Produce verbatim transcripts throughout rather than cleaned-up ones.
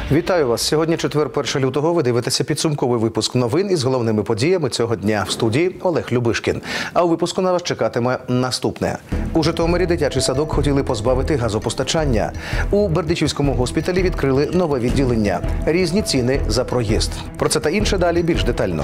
Вітаю вас! Сьогодні четвер, першого лютого. Ви дивитеся підсумковий випуск новин із головними подіями цього дня. В студії Олег Любишкін. А у випуску на вас чекатиме наступне. У Житомирі дитячий садок хотіли позбавити газопостачання. У Бердичівському госпіталі відкрили нове відділення. Різні ціни за проїзд. Про це та інше далі більш детально.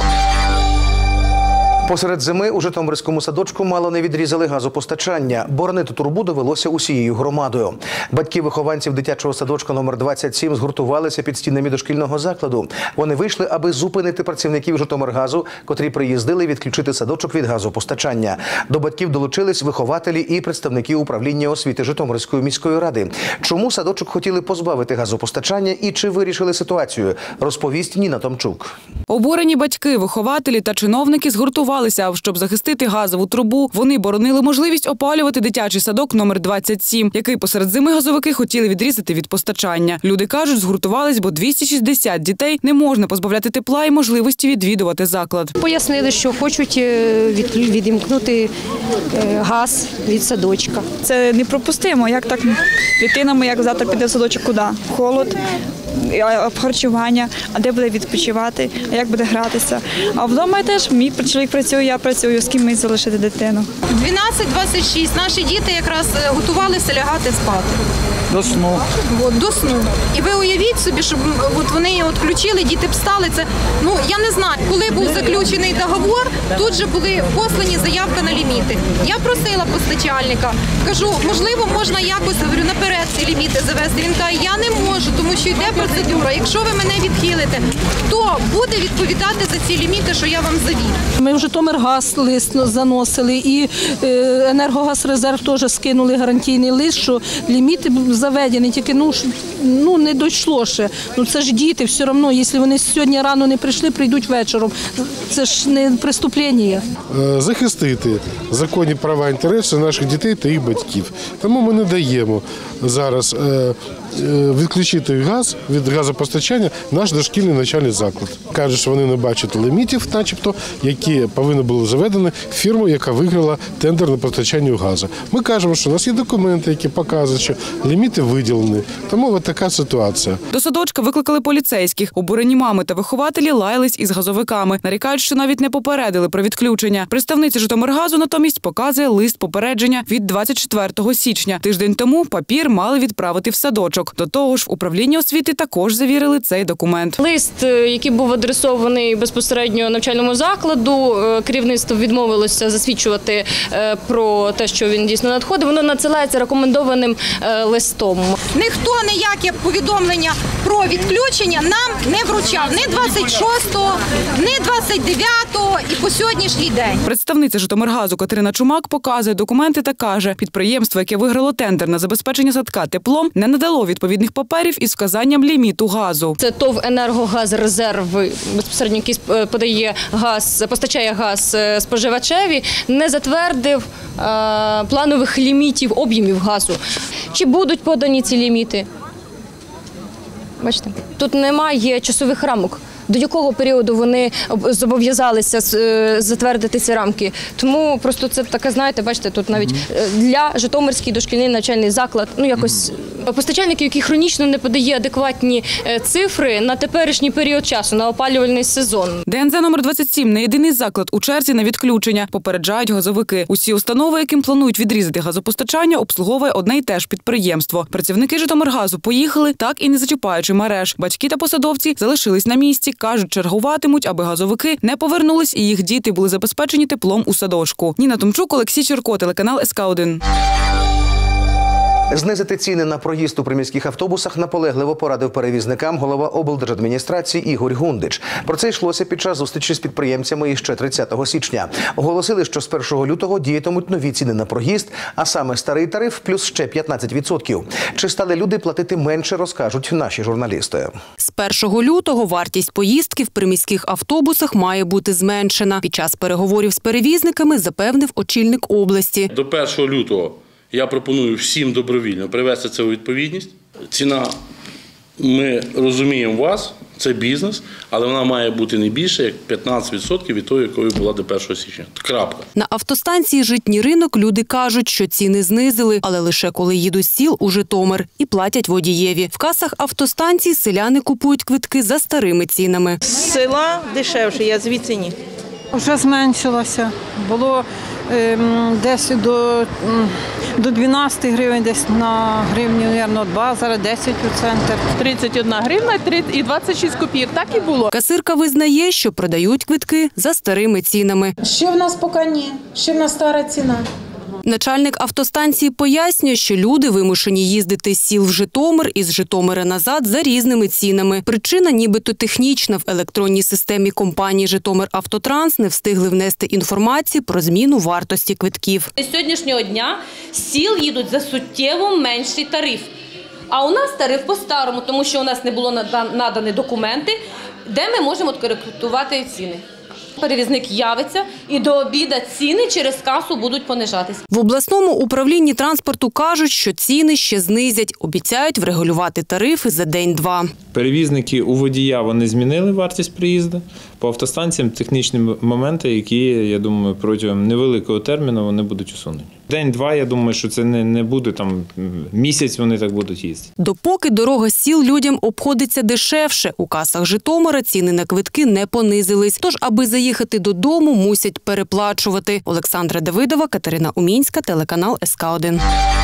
Посеред зими у Житомирському садочку мало не відрізали газопостачання. Боронити турбу довелося усією громадою. Батьки вихованців дитячого садочка номер двадцять сім згуртувалися під стінами дошкільного закладу. Вони вийшли, аби зупинити працівників Житомиргазу, котрі приїздили відключити садочок від газопостачання. До батьків долучились вихователі і представники управління освіти Житомирської міської ради. Чому садочок хотіли позбавити газопостачання і чи вирішили ситуацію, розповість Ніна Томчук. Обурені батьки, вихователі та чиновники згуртувалися, щоб захистити газову трубу. Вони боронили можливість опалювати дитячий садок номер двадцять сім, який посеред зими газовики хотіли відрізати від постачання. Люди кажуть, згуртувались, бо двісті шістдесят дітей не можна позбавляти тепла і можливості відвідувати заклад. Пояснили, що хочуть відімкнути газ від садочка. Це неприпустимо. Як так дитина моя завтра піде в садочок куди? В холод, харчування, а де буде відпочивати, а як буде гратися. А вдома теж мій чоловік працює, я працюю, з ким мені залишити дитину. дванадцять двадцять шість наші діти якраз готувалися лягати спати. До сну. От, до сну. І ви уявіть собі, щоб от вони от включили, діти б встали. Це, ну, я не знаю, коли був заключений договор, тут же були послані заявки на ліміти. Я просила постачальника, кажу, можливо, можна якось, говорю, наперед ці ліміти завести. Він каже, я не можу, тому що йде процедура. Якщо ви мене відхилите, хто буде відповідати за ці ліміти, що я вам завів? Ми в Житомиргаз лист заносили і Енергогазрезерв теж скинули гарантійний лист, що ліміти заведені, тільки ну, ну не дійшло ще. Ну це ж діти, все одно, якщо вони сьогодні рано не прийшли, прийдуть вечором. Це ж не преступлення. Захистити законні права і інтереси наших дітей та їх батьків. Тому ми не даємо зараз відключити газ від газопостачання наш дошкільний навчальний заклад. Кажуть, що вони не бачать лімітів, начебто, які повинні були заведені в фірму, яка виграла тендер на постачання газу. Ми кажемо, що у нас є документи, які показують, що ліміти виділені. Тому ось така ситуація. До садочка викликали поліцейських. Обурені мами та вихователі лаялись із газовиками. Нарікають, що навіть не попередили про відключення. Представниця Житомиргазу натомість показує лист попередження від двадцять четвертого січня. Тиждень тому папір мали відправити в садочок. До того ж, в управлінні освіти також завірили цей документ. Лист, який був адресований безпосередньо навчальному закладу, керівництво відмовилося засвідчувати про те, що він дійсно надходив, воно надсилається рекомендованим листом. Ніхто ніяке повідомлення про відключення нам не вручав. Ні двадцять шостого, ні двадцять дев'ятого і по сьогоднішній день. Представниця Житомиргазу Катерина Чумак показує документи та каже, підприємство, яке виграло тендер на забезпечення садка теплом, не надало відповідних паперів із вказанням ліміту газу. Це ТОВ «Енергогазрезерв», безпосередньо який подає газ, постачає газ споживачеві, не затвердив е, планових лімітів об'ємів газу. Чи будуть подані ці ліміти? Бачите, тут немає часових рамок. До якого періоду вони зобов'язалися затвердити ці рамки. Тому просто це таке, знаєте, бачите, тут навіть для Житомирський дошкільний навчальний заклад, ну якось постачальник, який хронічно не подає адекватні цифри на теперішній період часу, на опалювальний сезон. ДНЗ номер двадцять сім – не єдиний заклад у черзі на відключення, попереджають газовики. Усі установи, яким планують відрізати газопостачання, обслуговує одне й те ж підприємство. Працівники Житомиргазу поїхали, так і не зачіпаючи мереж. Батьки та посадовці залишились на місці. Кажуть, чергуватимуть, аби газовики не повернулись і їх діти були забезпечені теплом у садочку. Ніна Томчук, Олексій Черко, телеканал ес ка один. Знизити ціни на проїзд у приміських автобусах наполегливо порадив перевізникам голова облдержадміністрації Ігор Гундич. Про це йшлося під час зустрічі з підприємцями іще тридцятого січня. Оголосили, що з першого лютого діятимуть нові ціни на проїзд, а саме старий тариф плюс ще п'ятнадцять відсотків. Чи стали люди платити менше, розкажуть наші журналісти. З першого лютого вартість поїздки в приміських автобусах має бути зменшена. Під час переговорів з перевізниками запевнив очільник області. До першого лютого я пропоную всім добровільно привести це у відповідність. Ціна, ми розуміємо вас, Це бізнес, але вона має бути не більше, як п'ятнадцять відсотків від того, якою була до першого січня. Крапка. На автостанції «Житній ринок» люди кажуть, що ціни знизили, але лише коли їдуть з сіл у Житомир і платять водієві. В касах автостанцій селяни купують квитки за старими цінами. З села дешевше, я звідси ні. Вже зменшилося. Було ем, десь до, ем, до дванадцять гривень, десь на гривню, мабуть, два, зараз десять відсотків. тридцять одна гривна і двадцять шість копійок. Так і було. Касирка визнає, що продають квитки за старими цінами. Ще в нас поки ні, ще в нас стара ціна. Начальник автостанції пояснює, що люди вимушені їздити з сіл в Житомир і з Житомира назад за різними цінами. Причина нібито технічна. В електронній системі компанії «Житомиравтотранс» не встигли внести інформацію про зміну вартості квитків. З сьогоднішнього дня з сіл їдуть за суттєво менший тариф. А у нас тариф по-старому, тому що у нас не було надані документи, де ми можемо коректувати ціни. Перевізник явиться і до обіду ціни через касу будуть понижатись. В обласному управлінні транспорту кажуть, що ціни ще знизять. Обіцяють врегулювати тарифи за день-два. Перевізники у водія вони змінили вартість приїзду. По автостанціям технічні моменти, які, я думаю, протягом невеликого терміну вони будуть усунені. День-два, я думаю, що це не, не буде там місяць вони так будуть їздити. Допоки дорога з сіл людям обходиться дешевше, у касах Житомира ціни на квитки не понизились. Тож, аби заїхати додому, мусять переплачувати. Олександра Давидова, Катерина Умінська, телеканал ес ка один.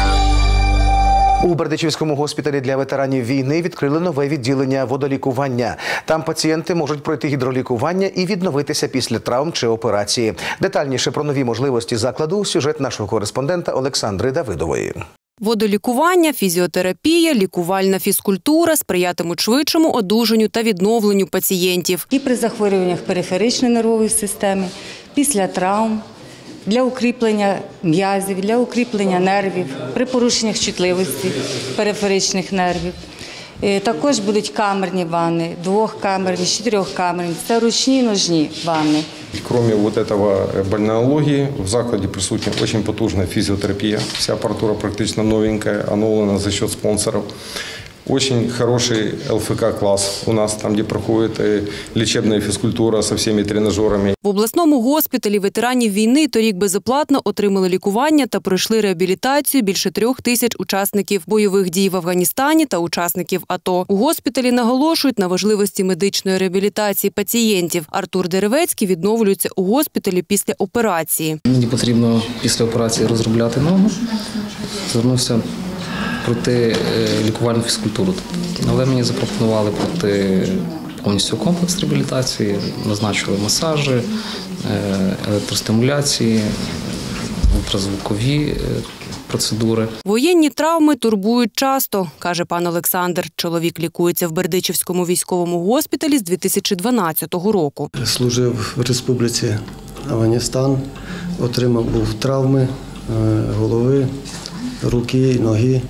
У Бердичівському госпіталі для ветеранів війни відкрили нове відділення водолікування. Там пацієнти можуть пройти гідролікування і відновитися після травм чи операції. Детальніше про нові можливості закладу – сюжет нашого кореспондента Олександри Давидової. Водолікування, фізіотерапія, лікувальна фізкультура сприятимуть швидшому одужанню та відновленню пацієнтів. І при захворюваннях периферичної нервової системи, після травм, для укріплення м'язів, для укріплення нервів, при порушеннях чутливості периферичних нервів. Також будуть камерні ванни, двохкамерні, чотирьохкамерні, це ручні і ножні ванни. Кроме вот этого бальнеологии, в закладе присутствует очень потужная физиотерапия. Вся аппаратура практически новенькая, оновлена за счет спонсоров. Очень хороший ел еф ка-класс у нас, там, где проходит лечебная физкультура со всеми тренажерами. В обласному госпіталі ветеранів війни торік безоплатно отримали лікування та пройшли реабілітацію більше трьох тисяч учасників бойових дій в Афганістані та учасників АТО. У госпіталі наголошують на важливості медичної реабілітації пацієнтів. Артур Деревецький відновлюється у госпіталі після операції. Мені потрібно після операції розробляти ногу. Звернувся пройти лікувальну фізкультуру. Але мені запропонували пройти повністю комплекс реабілітації, назначили масажі, електростимуляції, ультразвукові процедури. Воєнні травми турбують часто, каже пан Олександр. Чоловік лікується в Бердичівському військовому госпіталі з дві тисячі дванадцятого року. Служив в Республіці Афганістан, отримав був травми голови, руки, ноги.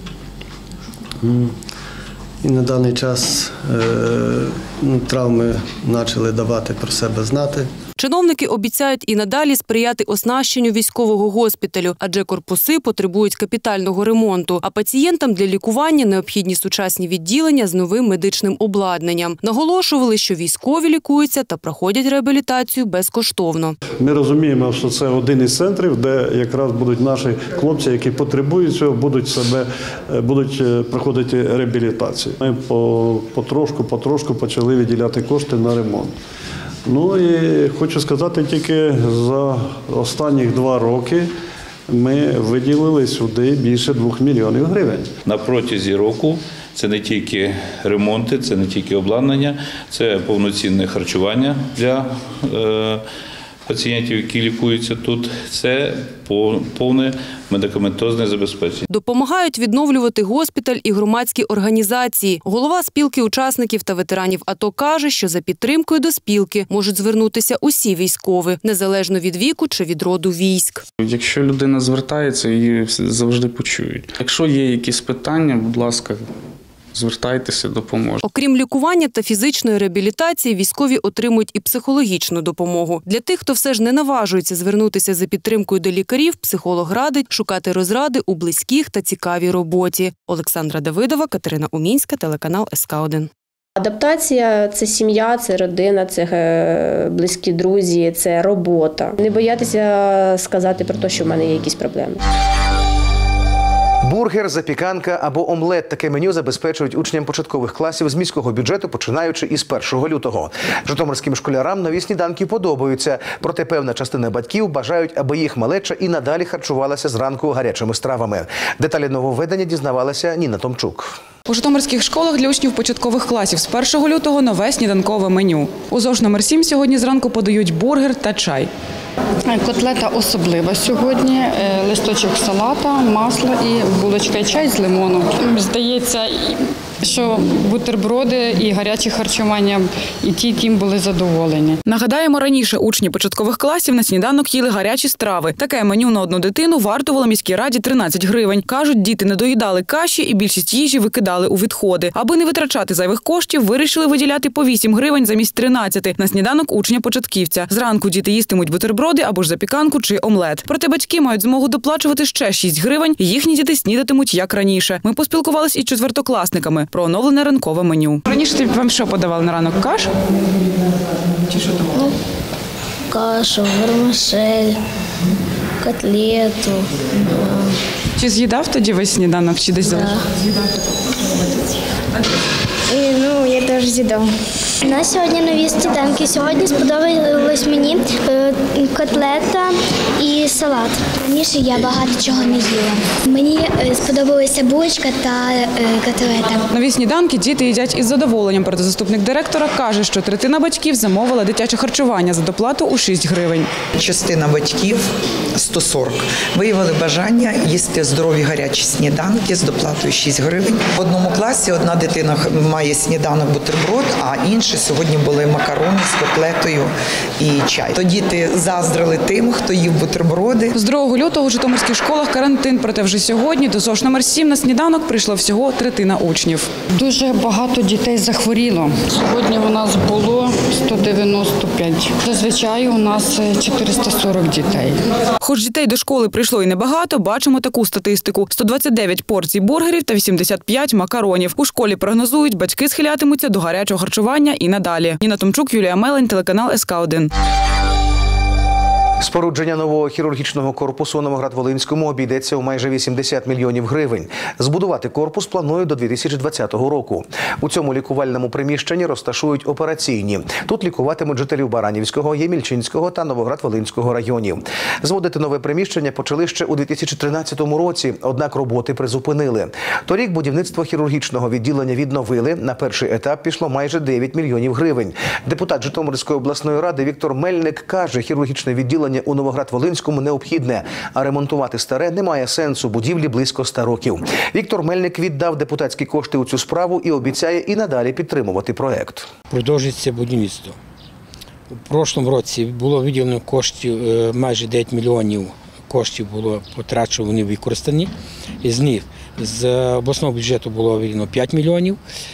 І на даний час ну, травми почали давати про себе знати. Чиновники обіцяють і надалі сприяти оснащенню військового госпіталю, адже корпуси потребують капітального ремонту, а пацієнтам для лікування необхідні сучасні відділення з новим медичним обладнанням. Наголошували, що військові лікуються та проходять реабілітацію безкоштовно. Ми розуміємо, що це один із центрів, де якраз будуть наші хлопці, які потребують цього, будуть себе будуть проходити реабілітацію. Ми потрошку, потрошку почали виділяти кошти на ремонт. Ну і хочу сказати, тільки за останні два роки ми виділили сюди більше двох мільйонів гривень. На протязі року це не тільки ремонти, це не тільки обладнання, це повноцінне харчування для е, пацієнтів, які лікуються тут. Це повне медикаментозне забезпечення. Допомагають відновлювати госпіталь і громадські організації. Голова спілки учасників та ветеранів АТО каже, що за підтримкою до спілки можуть звернутися усі військові, незалежно від віку чи від роду військ. Якщо людина звертається, її завжди почують. Якщо є якісь питання, будь ласка, звертайтеся, допоможемо. Окрім лікування та фізичної реабілітації, військові отримують і психологічну допомогу. Для тих, хто все ж не наважується звернутися за підтримкою до лікарів, психолог радить шукати розради у близьких та цікавій роботі. Олександра Давидова, Катерина Умінська, телеканал ес ка один. Адаптація – це сім'я, це родина, це близькі друзі, це робота. Не боятися сказати про те, що в мене є якісь проблеми. Бургер, запіканка або омлет – таке меню забезпечують учням початкових класів з міського бюджету, починаючи із першого лютого. Житомирським школярам нові сніданки подобаються, проте певна частина батьків бажають, аби їх малеча і надалі харчувалася зранку гарячими стравами. Деталі нововведення дізнавалася Ніна Томчук. У житомирських школах для учнів початкових класів з першого лютого нове сніданкове меню. У ЗОШ номер сім сьогодні зранку подають бургер та чай. Котлета особлива сьогодні, листочок салата, масло і булочка і чай з лимоном. Здається, що бутерброди і гаряче харчування, і ті, тим були задоволені. Нагадаємо, раніше учні початкових класів на сніданок їли гарячі страви. Таке меню на одну дитину вартувало міській раді тринадцять гривень. Кажуть, діти не доїдали каші і більшість їжі викидали у відходи. Аби не витрачати зайвих коштів, вирішили виділяти по вісім гривень замість тринадцяти на сніданок учня-початківця. Зранку діти їстимуть бутерброди або ж запіканку чи омлет. Проте батьки мають змогу доплачувати ще шість гривень, і їхні діти снідатимуть як раніше. Ми поспілкувались із четвертокласниками про оновлене ранкове меню. Раніше вам що подавали на ранок? Кашу? Чи що там? Ну, кашу, вермишель, котлету. Чи з'їдав тоді весь сніданок, чи десь залишив? І, ну, я теж з'їдав. У нас сьогодні нові сніданки. Сьогодні сподобалось мені котлета і салат. Раніше я багато чого не їла. Мені сподобалася булочка та котлета. Нові сніданки діти їдять із задоволенням, проте заступник директора каже, що третина батьків замовила дитяче харчування за доплату у шість гривень. Частина батьків, сто сорок, виявили бажання їсти здорові гарячі сніданки з доплатою шість гривень. В одному класі одна дитина має сніданок бутерброд, а інші сьогодні були макарони з котлетою і чай. То діти заздрили тим, хто їв бутерброди. З другого лютого у житомирських школах карантин, проте вже сьогодні до ЗОШ номер сім на сніданок прийшло всього третина учнів. Дуже багато дітей захворіло. Сьогодні у нас було сто дев'яносто п'ять. Зазвичай у нас чотириста сорок дітей. Хоч дітей до школи прийшло і небагато, бачимо таку статистику. сто двадцять дев'ять порцій бургерів та вісімдесят п'ять макаронів. У школі прогнозують, батьки схилятимуться до гарячого харчування і надалі. Ніна Томчук, Юлія Мелень, телеканал ес ка один. Спорудження нового хірургічного корпусу у Новоград-Волинському обійдеться у майже вісімдесят мільйонів гривень. Збудувати корпус планують до дві тисячі двадцятого року. У цьому лікувальному приміщенні розташують операційні. Тут лікуватимуть жителів Баранівського, Ємільчинського та Новоград-Волинського районів. Зводити нове приміщення почали ще у дві тисячі тринадцятому році, однак роботи призупинили. Торік будівництво хірургічного відділення відновили. На перший етап пішло майже дев'ять мільйонів гривень. Депутат Житомирської обласної ради Віктор Мельник каже, хірургічне відділення у Новоград-Волинському необхідне, а ремонтувати старе немає сенсу, будівлі близько ста років. Віктор Мельник віддав депутатські кошти у цю справу і обіцяє і надалі підтримувати проект. Продовжується будівництво. У прошлому році було виділено коштів, майже дев'ять мільйонів коштів було потрачено, вони використані. З них з обласного бюджету було виділено п'ять мільйонів.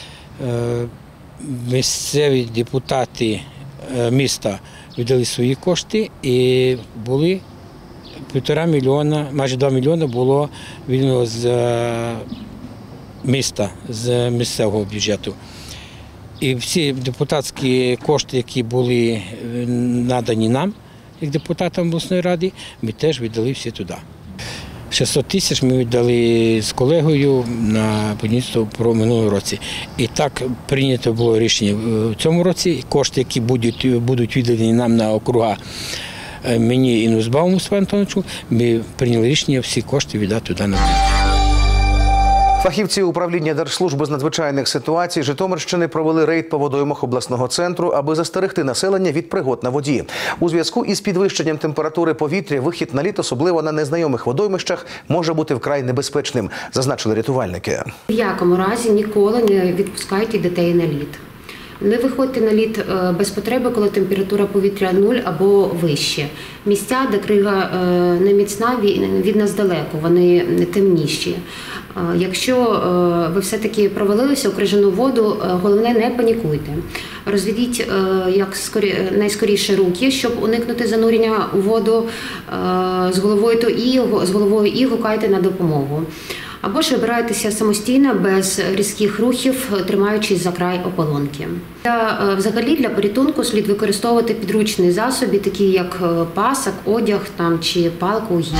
Місцеві депутати міста видали свої кошти і були півтора мільйона, майже два мільйони було виділено з міста, з місцевого бюджету. І всі депутатські кошти, які були надані нам, як депутатам обласної ради, ми теж віддали всі туди. шістсот тисяч ми віддали з колегою на будівництво про минулого році. І так прийнято було рішення в цьому році. Кошти, які будуть, будуть віддані нам на округа, мені і Нузбауму Степану Антоновичу, ми прийняли рішення всі кошти віддати туди на будівництво. Фахівці управління Держслужби з надзвичайних ситуацій Житомирщини провели рейд по водоймах обласного центру, аби застерегти населення від пригод на воді. У зв'язку із підвищенням температури повітря вихід на лід, особливо на незнайомих водоймищах, може бути вкрай небезпечним, зазначили рятувальники. В якому разі ніколи не відпускайте дітей на лід. Не виходьте на лід без потреби, коли температура повітря нуль або вище. Місця, де крига не міцна, від нас далеко, вони темніші. Якщо ви все-таки провалилися у крижану воду, головне, не панікуйте. Розведіть як найскоріше руки, щоб уникнути занурення у воду з головою, то і, з головою і гукайте на допомогу. або ж вибираєтеся самостійно без різких рухів, тримаючись за край ополонки. Для, взагалі для порятунку слід використовувати підручні засоби, такі як пасок, одяг там, чи палку, гіль.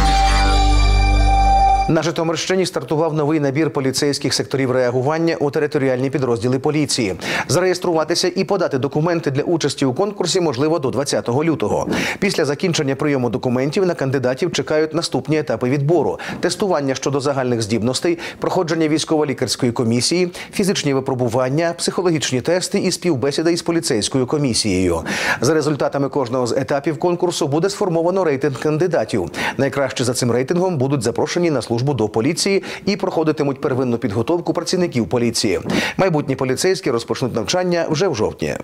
На Житомирщині стартував новий набір поліцейських секторів реагування у територіальні підрозділи поліції. Зареєструватися і подати документи для участі у конкурсі можливо до двадцятого лютого. Після закінчення прийому документів на кандидатів чекають наступні етапи відбору – тестування щодо загальних здібностей, проходження військово-лікарської комісії, фізичні випробування, психологічні тести і співбесіда із поліцейською комісією. За результатами кожного з етапів конкурсу буде сформовано рейтинг кандидатів. Найкраще за цим рейтингом будуть запрошені на службу службу до поліції і проходитимуть первинну підготовку працівників поліції. Майбутні поліцейські розпочнуть навчання вже в жовтні.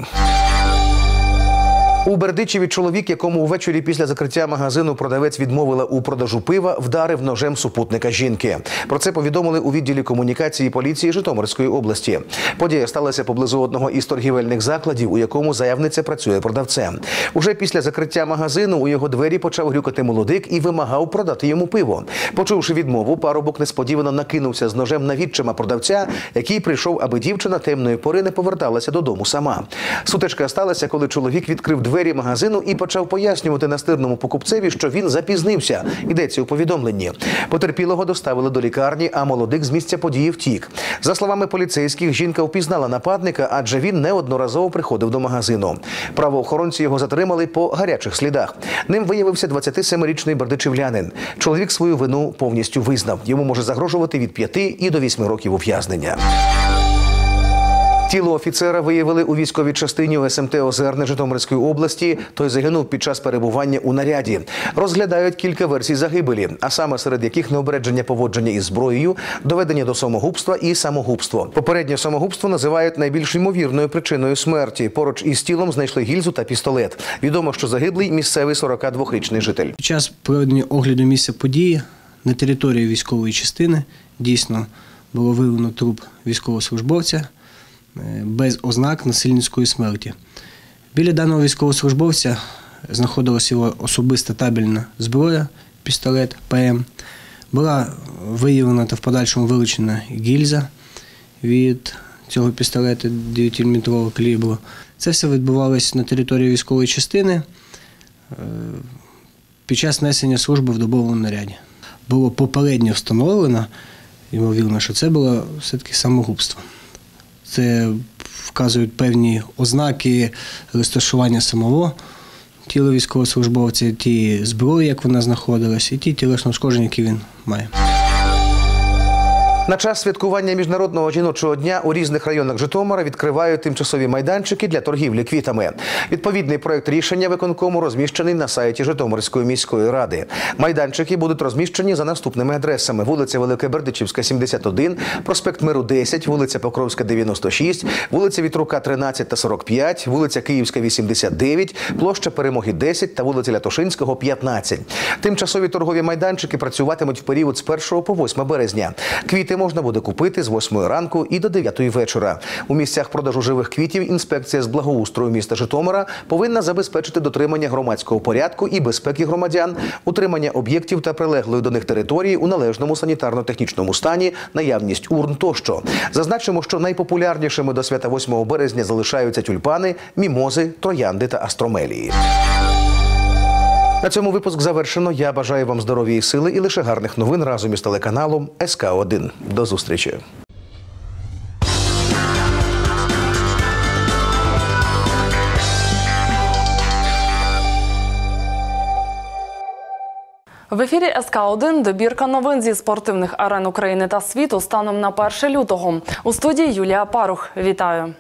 У Бердичеві чоловік, якому увечері після закриття магазину продавець відмовила у продажу пива, вдарив ножем супутника жінки. Про це повідомили у відділі комунікації поліції Житомирської області. Подія сталася поблизу одного із торгівельних закладів, у якому заявниця працює продавцем. Уже після закриття магазину у його двері почав грюкати молодик і вимагав продати йому пиво. Почувши відмову, парубок несподівано накинувся з ножем на відчима продавця, який прийшов, аби дівчина темної пори не поверталася додому сама. Сутичка сталася, коли чоловік відкрив двері магазину і почав пояснювати настирному покупцеві, що він запізнився. Йдеться у повідомленні. Потерпілого доставили до лікарні, а молодик з місця події втік. За словами поліцейських, жінка впізнала нападника, адже він неодноразово приходив до магазину. Правоохоронці його затримали по гарячих слідах. Ним виявився двадцятисемирічний бердичівлянин. Чоловік свою вину повністю визнав. Йому може загрожувати від п'яти і до вісьми років ув'язнення. Тіло офіцера виявили у військовій частині у ес ем те Озерне Житомирської області. Той загинув під час перебування у наряді. Розглядають кілька версій загибелі, а саме серед яких неупереджене поводження із зброєю, доведення до самогубства і самогубство. Попереднє самогубство називають найбільш ймовірною причиною смерті. Поруч із тілом знайшли гільзу та пістолет. Відомо, що загиблий – місцевий сорокадвохрічний житель. Під час проведення огляду місця події на території військової частини дійсно було виявлено труп військовослужбовця без ознак насильницької смерті. Біля даного військовослужбовця знаходилася його особиста табельна зброя, пістолет пе ем. Була виявлена та в подальшому вилучена гільза від цього пістолета дев'ятиміліметрового калібру. Це все відбувалося на території військової частини під час несення служби в добовому наряді. Було попередньо встановлено, ймовірно, що це було все-таки самогубство. Це вказують певні ознаки розташування самого тіла військовослужбовця, ті зброї, як вона знаходилась, і ті тілесні ушкодження, які він має. На час святкування Міжнародного жіночого дня у різних районах Житомира відкривають тимчасові майданчики для торгівлі квітами. Відповідний проєкт рішення виконкому розміщений на сайті Житомирської міської ради. Майданчики будуть розміщені за наступними адресами: вулиця Великобердичівська, сімдесят один, проспект Миру, десять, вулиця Покровська, дев'яносто шість, вулиця Вітрука, тринадцять та сорок п'ять, вулиця Київська, вісімдесят дев'ять, площа Перемоги, десять та вулиця Лятошинського, п'ятнадцять. Тимчасові торгові майданчики працюватимуть в період з першого по восьме березня. Квіти можна буде купити з восьмої ранку і до дев'ятої вечора. У місцях продажу живих квітів інспекція з благоустрою міста Житомира повинна забезпечити дотримання громадського порядку і безпеки громадян, утримання об'єктів та прилеглої до них території у належному санітарно-технічному стані, наявність урн тощо. Зазначимо, що найпопулярнішими до свята восьмого березня залишаються тюльпани, мімози, троянди та астромелії. На цьому випуск завершено. Я бажаю вам здоров'я і сили і лише гарних новин разом із телеканалом ес ка один. До зустрічі. В ефірі ес ка один добірка новин зі спортивних арен України та світу станом на перше лютого. У студії Юлія Парух. Вітаю.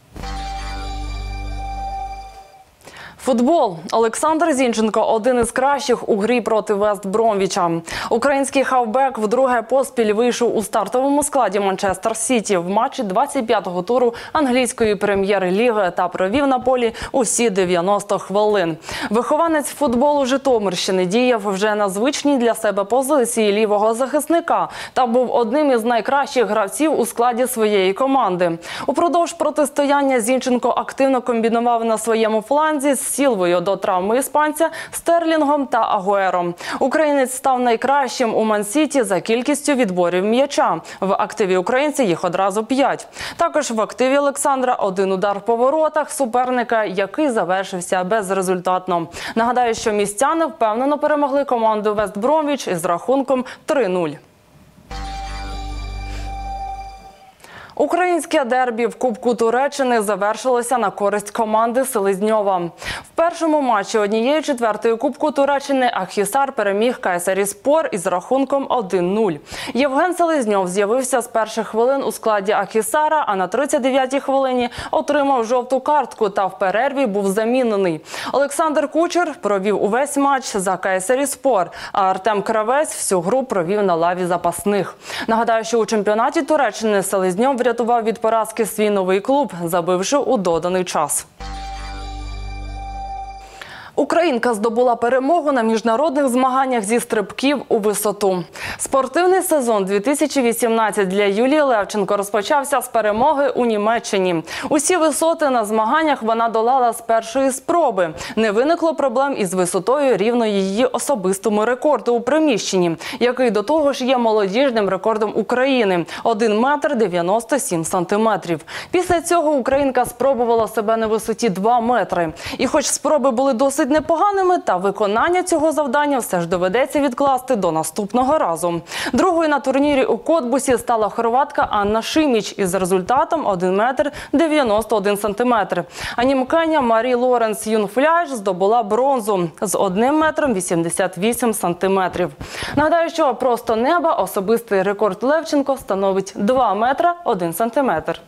Футбол. Олександр Зінченко – один із кращих у грі проти Вест Бромвіча. Український хавбек вдруге поспіль вийшов у стартовому складі Манчестер Сіті в матчі двадцять п'ятого туру англійської прем'єр-ліги та провів на полі усі дев'яносто хвилин. Вихованець футболу Житомирщини діяв вже на звичній для себе позиції лівого захисника та був одним із найкращих гравців у складі своєї команди. Упродовж протистояння Зінченко активно комбінував на своєму фланзі з Сілвою до травми іспанця Стерлінгом та Агуером. Українець став найкращим у Ман-Сіті за кількістю відборів м'яча. В активі українця їх одразу п'ять. Також в активі Олександра один удар по воротах суперника, який завершився безрезультатно. Нагадаю, що містяни впевнено перемогли команду Вест Бромвіч із рахунком три нуль. Українське дербі в Кубку Туреччини завершилося на користь команди Селезньова. В першому матчі однієї четвертої Кубку Туреччини Акхісар переміг Кайсеріспор із рахунком один нуль. Євген Селезньов з'явився з перших хвилин у складі Акхісара, а на тридцять дев'ятій хвилині отримав жовту картку та в перерві був замінений. Олександр Кучер провів увесь матч за Кайсеріспор, а Артем Кравець всю гру провів на лаві запасних. Нагадаю, що у чемпіонаті Туреччини Селезньов врятував від поразки свій новий клуб, забивши у доданий час. Українка здобула перемогу на міжнародних змаганнях зі стрибків у висоту. Спортивний сезон дві тисячі вісімнадцять для Юлії Левченко розпочався з перемоги у Німеччині. Усі висоти на змаганнях вона долала з першої спроби. Не виникло проблем із висотою рівно її особистому рекорду у приміщенні, який до того ж є молодіжним рекордом України – один метр дев'яносто сім сантиметрів. Після цього українка спробувала себе на висоті два метри. І хоч спроби були досить непоганими, та виконання цього завдання все ж доведеться відкласти до наступного разу. Другою на турнірі у Котбусі стала хорватка Анна Шиміч із результатом один метр дев'яносто один сантиметр. А німкеня Марі Лоренс Юнфляж здобула бронзу з одним метром вісімдесят вісім сантиметрів. Нагадаю, що просто неба особистий рекорд Левченко становить два метри один сантиметр.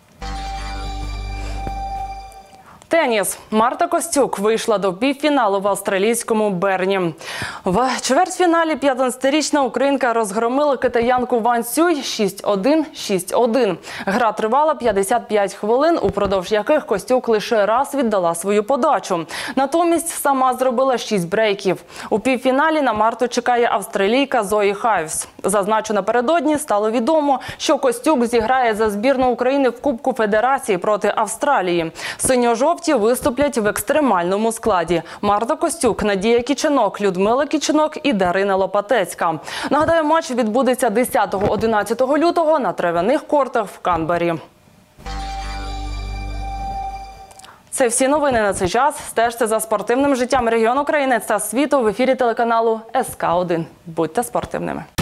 Теніс. Марта Костюк вийшла до півфіналу в австралійському Берні. В чвертьфіналі п'ятнадцятирічна українка розгромила китаянку Ван Цюй шість один - шість один. Гра тривала п'ятдесят п'ять хвилин, упродовж яких Костюк лише раз віддала свою подачу. Натомість сама зробила шість брейків. У півфіналі на Марту чекає австралійка Зої Хайвс. Зазначу, напередодні стало відомо, що Костюк зіграє за збірну України в Кубку Федерації проти Австралії. Синьо-жовті виступлять в екстремальному складі. Марта Костюк, Надія Кіченок, Людмила Кіченок і Дарина Лопатецька. Нагадаю, матч відбудеться десятого-одинадцятого лютого на трав'яних кортах в Канбері. Це всі новини на цей час. Стежте за спортивним життям регіону України та світу в ефірі телеканалу ес ка один. Будьте спортивними.